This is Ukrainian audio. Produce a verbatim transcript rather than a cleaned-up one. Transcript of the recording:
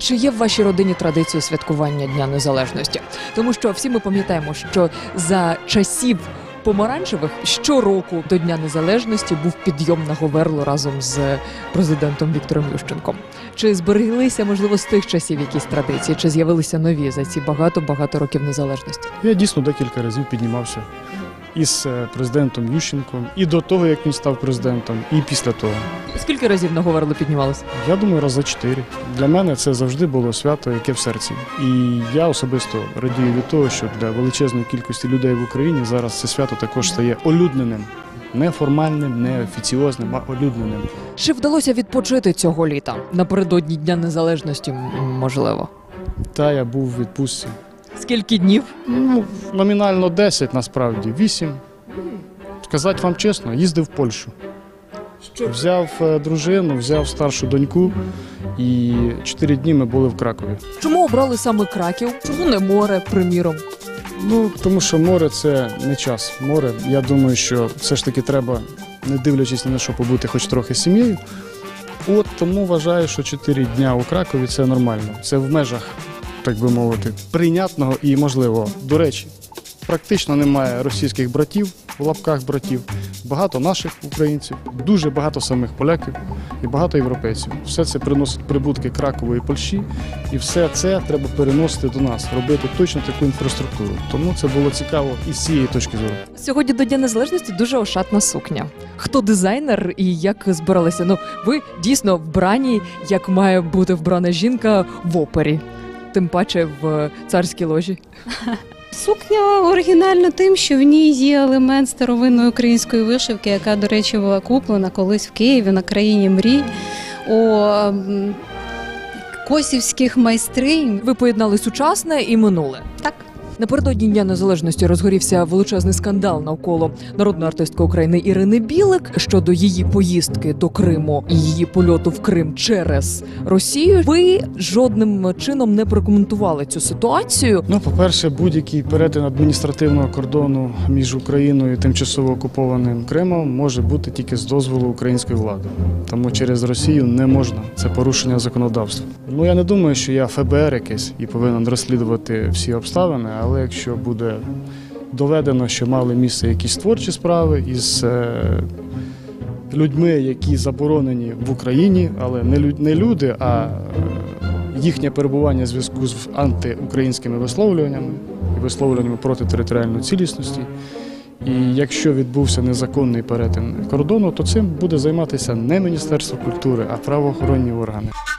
Чи є в вашій родині традиції святкування Дня Незалежності? Тому що всі ми пам'ятаємо, що за часів помаранчевих щороку до Дня Незалежності був підйом на Говерло разом з президентом Віктором Ющенком. Чи збереглися, можливо, з тих часів якісь традиції, чи з'явилися нові за ці багато-багато років незалежності? Я дійсно декілька разів піднімався із президентом Ющенком, і до того, як він став президентом, і після того. Скільки разів на Говерло піднімалися? Я думаю, раз за чотири. Для мене це завжди було свято, яке в серці. І я особисто радію від того, що для величезної кількості людей в Україні зараз це свято також стає улюбленим. Не формальним, не офіціозним, а улюбленим. Чи вдалося відпочити цього літа? Напередодні Дня Незалежності, можливо? Та я був у відпустці. Скільки днів? Ну, номінально десять, насправді, вісім. Сказати вам чесно, їздив в Польщу. Що? Взяв дружину, взяв старшу доньку, і чотири дні ми були в Кракові. Чому обрали саме Краків? Чому не море, приміром? Ну, тому що море – це не час. Море, я думаю, що все ж таки треба, не дивлячись ні на що, побути хоч трохи з сім'єю. От тому вважаю, що чотири дня у Кракові – це нормально. Це в межах, так би мовити, прийнятного і можливого. До речі, практично немає російських братів, в лапках братів, багато наших українців, дуже багато самих поляків і багато європейців. Все це приносить прибутки Кракову і Польщі, і все це треба переносити до нас, робити точно таку інфраструктуру. Тому це було цікаво і з цієї точки зору. Сьогодні до Дня Незалежності дуже ошатна сукня. Хто дизайнер і як збиралися? Ну, ви дійсно вбрані, як має бути вбрана жінка в опері, тим паче в царській ложі. Сукня оригінальна тим, що в ній є елемент старовинної української вишивки, яка, до речі, була куплена колись в Києві на країні мрій у косівських майстринь. Ви поєднали сучасне і минуле. Так. Напередодні Дня Незалежності розгорівся величезний скандал навколо народної артистки України Ірини Білик щодо її поїздки до Криму і її польоту в Крим через Росію. Ви жодним чином не прокоментували цю ситуацію. Ну, по-перше, будь-який перетин адміністративного кордону між Україною і тимчасово окупованим Кримом може бути тільки з дозволу української влади. Тому через Росію не можна. Це порушення законодавства. Ну, я не думаю, що я еф бе ер якийсь і повинен розслідувати всі обставини, але якщо буде доведено, що мали місце якісь творчі справи із е, людьми, які заборонені в Україні, але не, лю, не люди, а е, їхнє перебування в зв'язку з антиукраїнськими висловлюваннями і висловлюваннями проти територіальної цілісності. І якщо відбувся незаконний перетин кордону, то цим буде займатися не Міністерство культури, а правоохоронні органи.